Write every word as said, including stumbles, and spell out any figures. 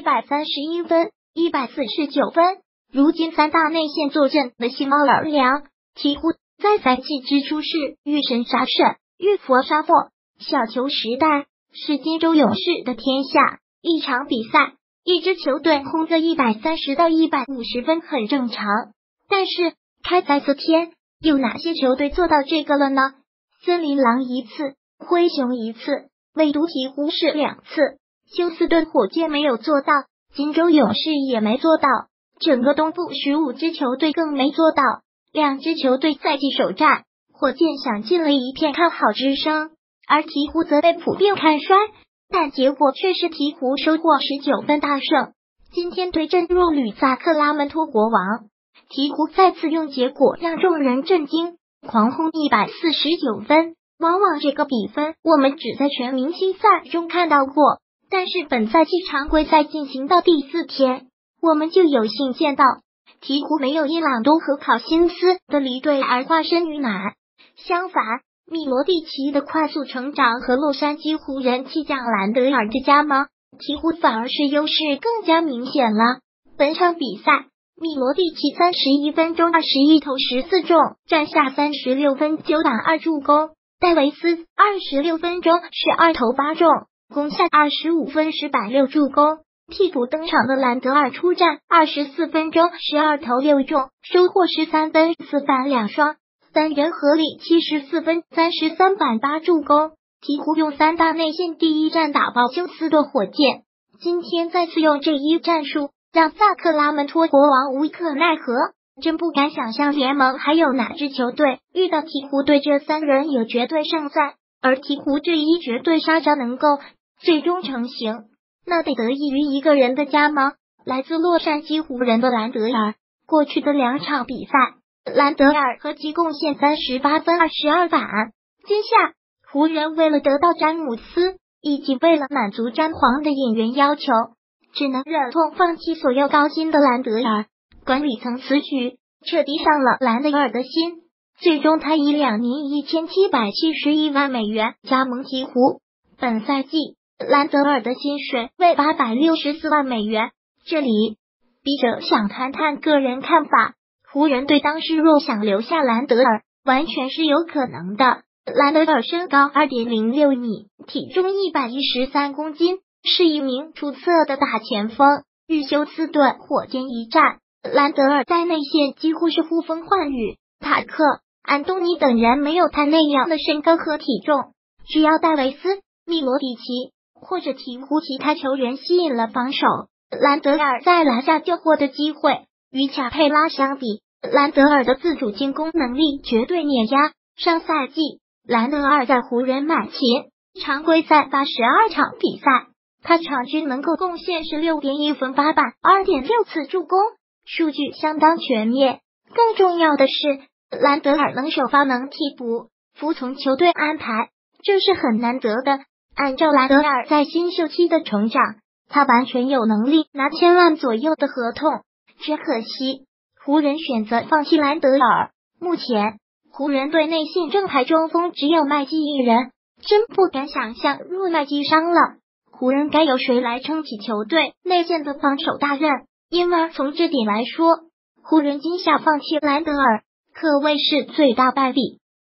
百三十一分、一百四十九分。如今三大内线坐镇的新奥尔良，鹈鹕在赛季之初是遇神杀神、遇佛杀佛，小球时代是金州勇士的天下。一场比赛，一支球队轰个一百三十到一百五十分很正常，但是开赛四天，有哪些球队做到这个了呢？森林狼一次，灰熊一次，唯独鹈鹕是两次。休斯顿火箭没有做到，金州勇士也没做到，整个东部十五支球队更没做到。两支球队赛季首战，火箭享尽了一片看好之声，而鹈鹕则被普遍看衰，但结果却是鹈鹕收获十九分大胜。今天对阵弱旅萨克拉门托国王，鹈鹕再次用结果让众人震惊，狂轰一百四十九分。往往这个比分我们只在全明星赛中看到过，但是本赛季常规赛进行到第四天，我们就有幸见到鹈鹕没有因朗多和考辛斯的离队而化身于哪。相反，密罗蒂奇的快速成长和洛杉矶湖人弃将兰德尔的加盟，鹈鹕反而是优势更加明显了。本场比赛，密罗蒂奇三十一分钟二十一投十四中，占下三十六分九打二助攻。戴维斯二十六分钟十二投八中，攻下二十五分十打六助攻。替补登场的兰德尔出战二十四分钟十二投六中，收获十三分四板两双，三人合力七十四分三十三板八助攻。鹈鹕用三大内线第一战打爆休斯顿火箭，今天再次用这一战术让萨克拉门托国王无可奈何。真不敢想象联盟还有哪支球队遇到鹈鹕队这三人有绝对胜赛，而鹈鹕这一绝对杀招能够最终成型，那得得益于一个人的加盟，来自洛杉矶湖人的兰德尔。过去的两场比赛，兰德尔合计贡献三十八分二十二板。接下湖人为了得到詹姆斯，以及为了满足詹皇的引援要求，只能忍痛放弃所有高薪的兰德尔。管理层此举彻底伤了兰德尔的心，最终他以两年一千七百七十一万美元加盟鹈鹕。本赛季兰德尔的薪水为八百六十四万美元。这里笔者想谈谈个人看法，湖人队当时若想留下兰德尔，完全是有可能的。兰德尔身高 二点零六米，体重一百一十三公斤，是一名出色的大前锋。与休斯顿火箭一战，兰德尔在内线几乎是呼风唤雨，塔克、安东尼等人没有他那样的身高和体重，只要戴维斯、密罗蒂奇或者鹈鹕其他球员吸引了防守，兰德尔在篮下救火的机会。与卡佩拉相比，兰德尔的自主进攻能力绝对碾压。上赛季，兰德尔在湖人买琴，常规赛打十二场比赛，他场均能够贡献十六点一分八板 二点六次助攻，数据相当全面。更重要的是，兰德尔能首发能替补，服从球队安排，这是很难得的。按照兰德尔在新秀期的成长，他完全有能力拿千万左右的合同，只可惜湖人选择放弃兰德尔。目前湖人队内线正牌中锋只有麦基一人，真不敢想象若麦基伤了，湖人该由谁来撑起球队内线的防守大任。因而从这点来说，湖人今夏放弃兰德尔可谓是罪大败笔。